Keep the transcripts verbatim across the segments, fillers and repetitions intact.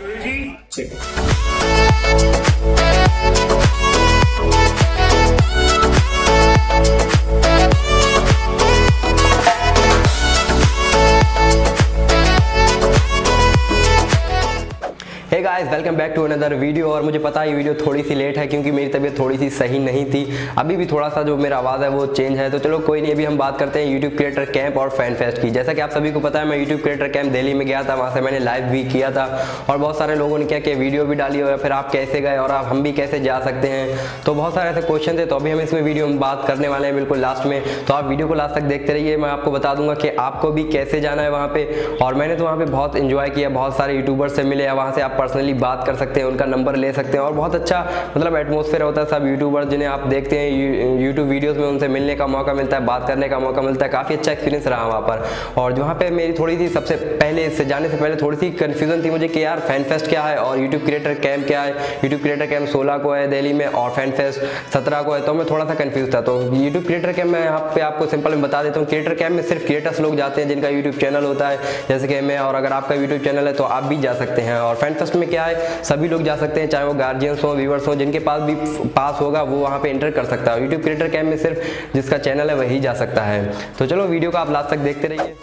Hey guys, welcome back to another video. और मुझे पता है ये वीडियो थोड़ी सी लेट है क्योंकि मेरी तबीयत थोड़ी सी सही नहीं थी। अभी भी थोड़ा सा जो मेरा आवाज़ है वो चेंज है, तो चलो कोई नहीं। अभी हम बात करते हैं यूट्यूब क्रिएटर कैंप और फैन फेस्ट की। जैसा कि आप सभी को पता है, मैं यूट्यूब क्रिएटर कैंप दिल्ली में गया था, वहाँ से मैंने लाइव भी किया था और बहुत सारे लोगों ने क्या किया, वीडियो भी डाली हो या फिर आप कैसे गए और आप हम भी कैसे जा सकते हैं। तो बहुत सारे ऐसे क्वेश्चन थे, तो अभी हम इसमें वीडियो में बात करने वाले हैं बिल्कुल लास्ट में। तो आप वीडियो को लास्ट तक देखते रहिए, मैं आपको बता दूंगा कि आपको भी कैसे जाना है वहाँ पे। और मैंने तो वहाँ पे बहुत इंजॉय किया, बहुत सारे यूट्यूबर्स से मिले, वहाँ से आप पर्सनली बात कर सकते हैं, उनका नंबर ले सकते हैं और बहुत अच्छा मतलब एटमॉस्फेयर होता है। सब यूट्यूबर जिन्हें आप देखते हैं यूट्यूब वीडियोस में, उनसे मिलने का मौका मिलता है, बात करने का मौका मिलता है। काफ़ी अच्छा एक्सपीरियंस रहा वहाँ पर। और जहाँ पे मेरी थोड़ी सी सबसे पहले इससे जाने से पहले थोड़ी सी कन्फ्यूजन थी मुझे कि यार फैन फेस्ट क्या है और यूट्यूब क्रिएटर कैंप क्या है। यूट्यूब क्रिएटर कैंप सोलह को है दिल्ली में और फैन फेस्ट सत्रह को है, तो मैं थोड़ा सा कन्फ्यूज था। तो यूट्यूब क्रिएटर कैंप मैं यहाँ पे आपको सिंपल में बता देता हूँ। क्रिएटर कैंप में सिर्फ क्रिएटर्स लोग जाते हैं जिनका यूट्यूब चैनल होता है, जैसे कि मैं, और अगर आपका यूट्यूब चैनल है तो आप भी जा सकते हैं। और फैन फेस्ट में क्या है, सभी लोग जा सकते हैं, चाहे वो गार्जियंस हो, व्यूअर्स हो, जिनके पास भी पास होगा वो वहाँ पे एंटर कर सकता है। यूट्यूब क्रिएटर कैंप में सिर्फ जिसका चैनल है वही जा सकता है। तो चलो वीडियो को आप लास्ट तक देखते रहिए।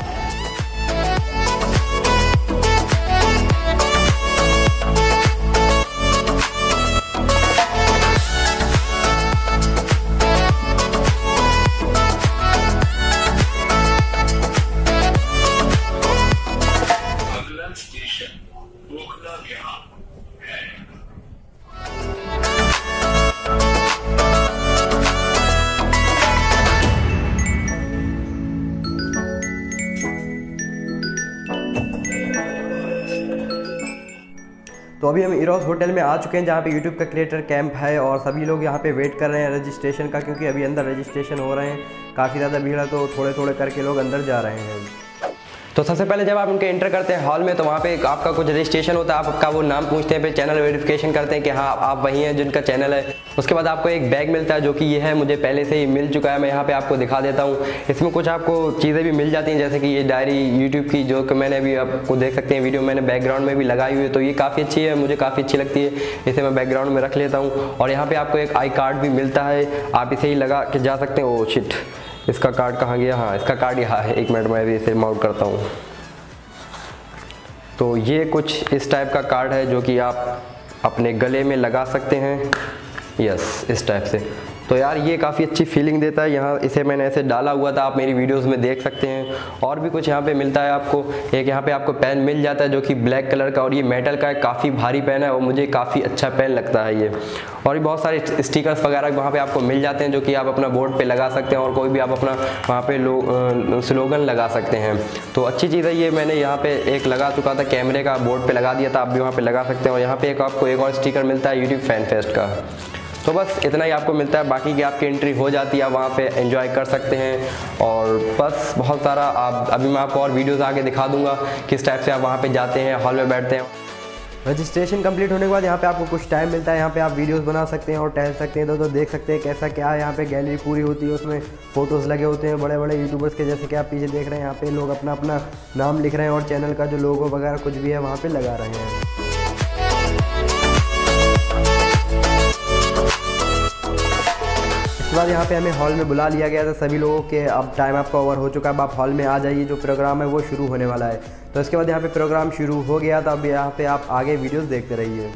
तो अभी हम इरोस होटल में आ चुके हैं जहाँ पे यूट्यूब का क्रिएटर कैंप है और सभी लोग यहाँ पे वेट कर रहे हैं रजिस्ट्रेशन का, क्योंकि अभी अंदर रजिस्ट्रेशन हो रहे हैं। काफ़ी ज़्यादा भीड़ है तो थोड़े थोड़े करके लोग अंदर जा रहे हैं। तो सबसे पहले जब आप उनके एंटर करते हैं हॉल में, तो वहाँ पे आपका कुछ रजिस्ट्रेशन होता है, आपका वो नाम पूछते हैं, फिर चैनल वेरिफिकेशन करते हैं कि हाँ आप वही हैं जिनका चैनल है। उसके बाद आपको एक बैग मिलता है जो कि ये है, मुझे पहले से ही मिल चुका है, मैं यहाँ पे आपको दिखा देता हूँ। इसमें कुछ आपको चीज़ें भी मिल जाती हैं, जैसे कि ये डायरी यूट्यूब की, जो कि मैंने अभी आपको देख सकते हैं वीडियो मैंने बैकग्राउंड में भी लगाई हुई है, तो ये काफ़ी अच्छी है, मुझे काफ़ी अच्छी लगती है, इसे मैं बैकग्राउंड में रख लेता हूँ। और यहाँ पर आपको एक आई कार्ड भी मिलता है, आप इसे ही लगा के जा सकते हैं। ओ शिट, इसका कार्ड कहाँ गया? हाँ, इसका कार्ड यहाँ है, एक मिनट में अभी इसे माउंट करता हूँ। तो ये कुछ इस टाइप का कार्ड है जो कि आप अपने गले में लगा सकते हैं, यस इस टाइप से। तो यार ये काफ़ी अच्छी फीलिंग देता है। यहाँ इसे मैंने ऐसे डाला हुआ था, आप मेरी वीडियोस में देख सकते हैं। और भी कुछ यहाँ पे मिलता है आपको, एक यहाँ पे आपको पेन मिल जाता है जो कि ब्लैक कलर का, और ये मेटल का है, काफ़ी भारी पेन है और मुझे काफ़ी अच्छा पेन लगता है ये। और भी बहुत सारे स्टिकर्स वगैरह वहाँ पे आपको मिल जाते हैं जो कि आप अपना बोर्ड पे लगा सकते हैं, और कोई भी आप अपना वहाँ पे लो स्लोगन लगा सकते हैं। तो अच्छी चीज़ है ये। मैंने यहाँ पे एक लगा चुका था, कैमरे का बोर्ड पे लगा दिया था, आप भी वहाँ पे लगा सकते हैं। और यहाँ पे एक आपको एक और स्टिकर मिलता है यूट्यूब फैन फेस्ट का। तो बस इतना ही आपको मिलता है, बाकी की आपकी एंट्री हो जाती है, आप वहाँ पे एंजॉय कर सकते हैं। और बस बहुत सारा आप, अभी मैं आपको और वीडियोस आगे दिखा दूंगा किस टाइप से आप वहाँ पे जाते हैं, हॉल में बैठते हैं। रजिस्ट्रेशन कंप्लीट होने के बाद यहाँ पे आपको कुछ टाइम मिलता है, यहाँ पे आप वीडियोस बना सकते हैं और टहल सकते हैं, तो, तो देख सकते हैं कैसा क्या है। यहाँ पे गैलरी पूरी होती है, उसमें फोटोज़ लगे होते हैं बड़े बड़े यूट्यूबर्स के, जैसे कि आप पीछे देख रहे हैं। यहाँ पे लोग अपना अपना नाम लिख रहे हैं और चैनल का जो लोगो वगैरह कुछ भी है वहाँ पर लगा रहे हैं। उसके बाद यहाँ पे हमें हॉल में बुला लिया गया था सभी लोगों के, अब टाइम आपका ओवर हो चुका है, अब आप हॉल में आ जाइए, जो प्रोग्राम है वो शुरू होने वाला है। तो इसके बाद यहाँ पे प्रोग्राम शुरू हो गया था, अब यहाँ पे आप आगे वीडियोस देखते रहिए।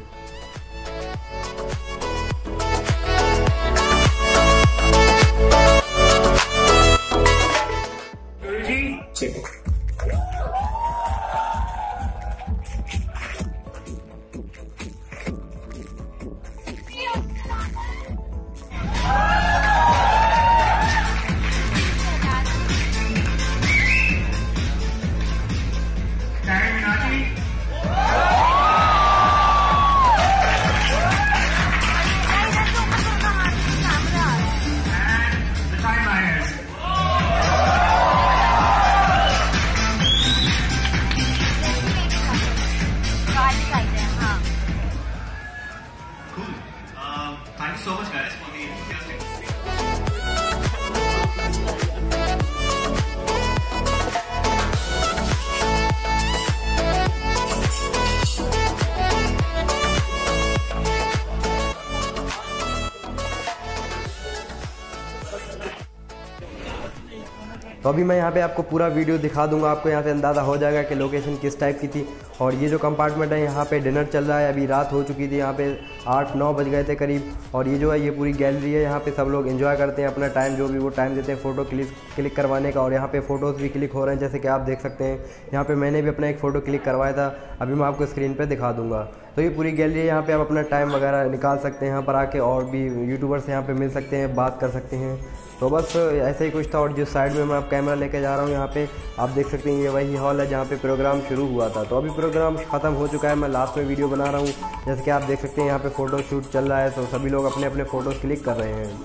तो अभी मैं यहाँ पे आपको पूरा वीडियो दिखा दूंगा, आपको यहाँ से अंदाज़ा हो जाएगा कि लोकेशन किस टाइप की थी। और ये जो कंपार्टमेंट है यहाँ पे डिनर चल रहा है, अभी रात हो चुकी थी, यहाँ पे आठ नौ बज गए थे करीब। और ये जो है ये पूरी गैलरी है, यहाँ पे सब लोग एंजॉय करते हैं अपना टाइम, जो भी वो टाइम देते हैं फ़ोटो क्लिक क्लिक करवाने का। और यहाँ पे फ़ोटोज़ भी क्लिक हो रहे हैं, जैसे कि आप देख सकते हैं। यहाँ पे मैंने भी अपना एक फ़ोटो क्लिक करवाया था, अभी मैं आपको स्क्रीन पे दिखा दूँगा। तो ये पूरी गैलरी है, यहाँ पे आप अपना टाइम वगैरह निकाल सकते हैं, यहाँ पर आके और भी यूट्यूबर्स यहाँ पे मिल सकते हैं, बात कर सकते हैं। तो बस ऐसे ही कुछ था। और जिस साइड में मैं आप कैमरा लेके जा रहा हूँ, यहाँ पे आप देख सकते हैं ये वही हॉल है जहाँ पे प्रोग्राम शुरू हुआ था। तो अभी प्रोग्राम ख़त्म हो चुका है, मैं लास्ट में वीडियो बना रहा हूँ। जैसे कि आप देख सकते हैं यहाँ पे फ़ोटो शूट चल रहा है, तो सभी लोग अपने अपने फ़ोटोज़ क्लिक कर रहे हैं।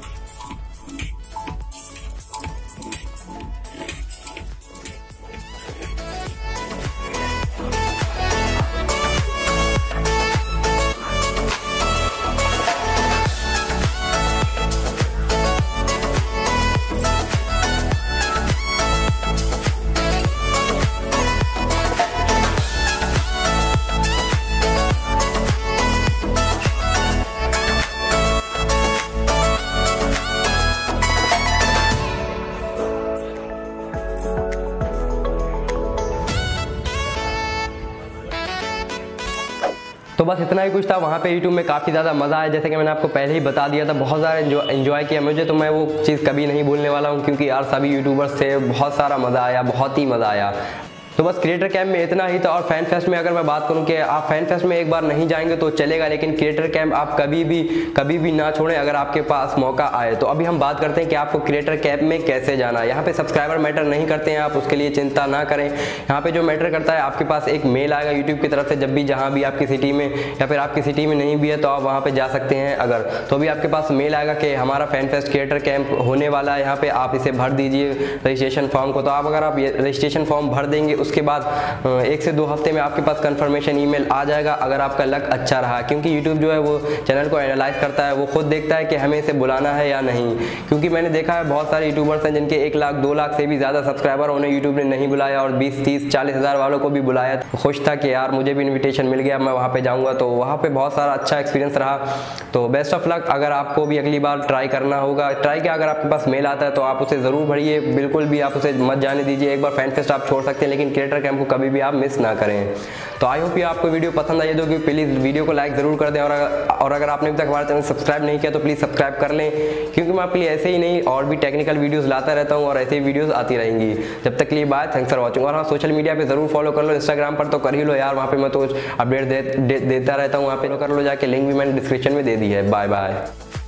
तो बस इतना ही कुछ था। वहाँ पे यूट्यूब में काफ़ी ज़्यादा मज़ा आया, जैसे कि मैंने आपको पहले ही बता दिया था, बहुत ज़्यादा एंजॉय किया मुझे। तो मैं वो चीज़ कभी नहीं भूलने वाला हूँ, क्योंकि यार सभी यूट्यूबर्स थे, बहुत सारा मज़ा आया, बहुत ही मज़ा आया। तो बस क्रिएटर कैंप में इतना ही था। और फैन फेस्ट में अगर मैं बात करूं कि आप फैन फेस्ट में एक बार नहीं जाएंगे तो चलेगा, लेकिन क्रिएटर कैंप आप कभी भी कभी भी ना छोड़ें अगर आपके पास मौका आए। तो अभी हम बात करते हैं कि आपको क्रिएटर कैंप में कैसे जाना है। यहाँ पे सब्सक्राइबर मैटर नहीं करते हैं, आप उसके लिए चिंता ना करें। यहाँ पे जो मैटर करता है, आपके पास एक मेल आएगा यूट्यूब की तरफ से, जब भी जहाँ भी आपकी सिटी में या फिर आपकी सिटी में नहीं भी है तो आप वहाँ पर जा सकते हैं। अगर तो अभी आपके पास मेल आएगा कि हमारा फैन फेस्ट क्रिएटर कैंप होने वाला है, यहाँ पे आप इसे भर दीजिए रजिस्ट्रेशन फॉर्म को। तो आप अगर आप रजिस्ट्रेशन फॉर्म भर देंगे, उसके बाद एक से दो हफ्ते में आपके पास कंफर्मेशन ईमेल आ जाएगा, अगर आपका लक अच्छा रहा। क्योंकि यूट्यूब जो है वो चैनल को एनालाइज करता है, वो खुद देखता है कि हमें इसे बुलाना है या नहीं। क्योंकि मैंने देखा है बहुत सारे यूट्यूबर्स हैं जिनके एक लाख दो लाख से भी ज़्यादा सब्सक्राइबर, उन्हें यूट्यूब ने नहीं बुलाया, और बीस तीस चालीस हज़ार वालों को भी बुलाया। खुश था कि यार मुझे भी इन्विटेशन मिल गया, मैं वहाँ पर जाऊँगा। तो वहाँ पर बहुत सारा अच्छा एक्सपीरियंस रहा। तो बेस्ट ऑफ लक। अगर आपको भी अगली बार ट्राई करना होगा, ट्राई किया, अगर आपके पास मेल आता है तो आप उसे ज़रूर भरिए, बिल्कुल भी आप उसे मत जाने दीजिए। एक बार फैन फेस्ट आप छोड़ सकते हैं, लेकिन क्रिएटर कैंप को कभी भी आप मिस ना करें। तो आई होप ये आपको वीडियो पसंद आई होगी। प्लीज़ वीडियो को लाइक ज़रूर कर दें, और अगर और अगर आपने अभी तक हमारे चैनल सब्सक्राइब नहीं किया तो प्लीज़ सब्सक्राइब कर लें, क्योंकि मैं आपके लिए ऐसे ही नहीं और भी टेक्निकल वीडियोस लाता रहता हूं, और ऐसे ही वीडियोस आती रहेंगी। जब तक के लिए बाय, थैंक्स फॉर वॉचिंग। और हाँ, सोशल मीडिया पे ज़रूर फॉलो कर लो, इंस्टाग्राम पर तो कर ही लो यार, वहाँ पर मैं तो अपडेट दे, दे, देता रहता हूँ, वहाँ पर कर लो जाके, लिंक भी मैंने डिस्क्रिप्शन में दे दी है। Bye bye.